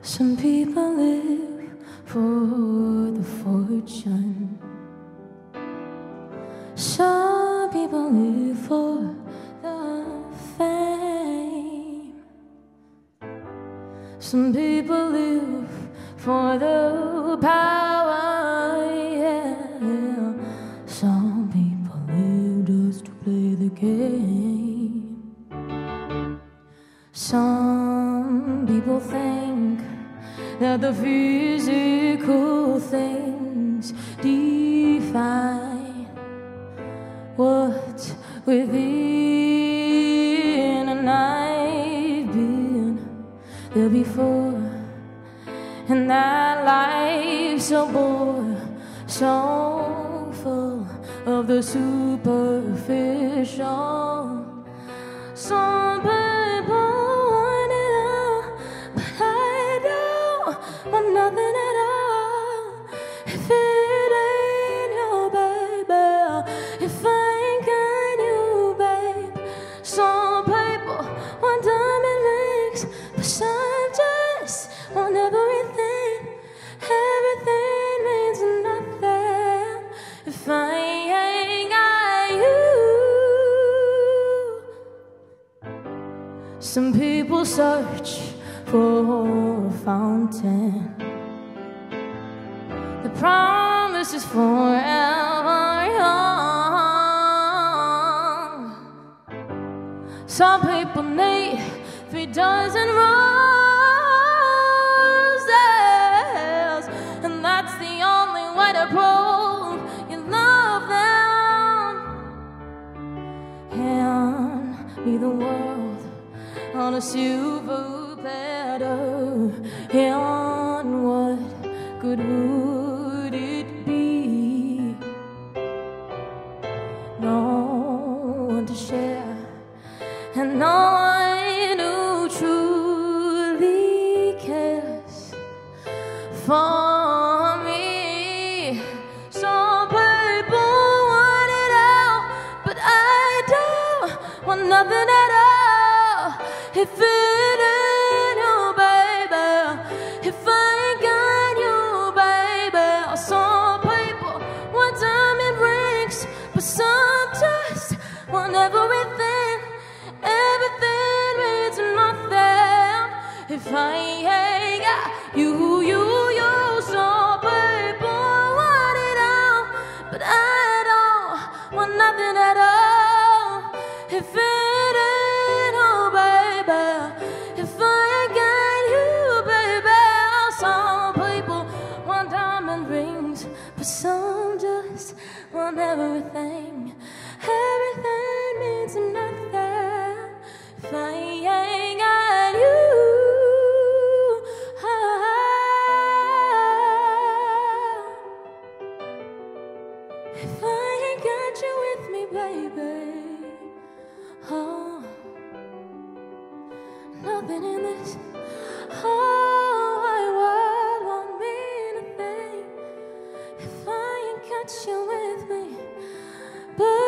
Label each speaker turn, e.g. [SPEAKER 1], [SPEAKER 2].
[SPEAKER 1] Some people live for the fortune. Some people live for the fame. Some people live for the power, yeah. Some people live just to play the game. Some people think that the physical things define what's within, and I've been there before, and that life so bored, so full of the superficial. Some people want it all, but I don't want nothing at all. If it ain't your baby, if I ain't got you, babe. Some people want diamond rings, but some just want everything. Everything means nothing if I ain't got you. Some people search for a fountain. The promise is forever young. Some people need 3 dozen roses, and that's the only way to prove you love them. Hand me the world on a silver platter, and what good would it be? No one to share, and no one who truly cares for me. Some people want it all, but I don't want nothing at all. If it ain't you, baby, if I ain't got you, baby. Some people want diamond rings, but some just want everything. Everything means nothing if I ain't got you, you. Some people want it all, but I don't want nothing at all. If it ain't you, baby, if I ain't got you, baby. Some people want diamond rings, but some just want everything. Everything means nothing if I ain't got you. If I ain't got you with me, baby. Oh, nothing in this whole wide world won't mean a thing if I ain't got you with me, baby.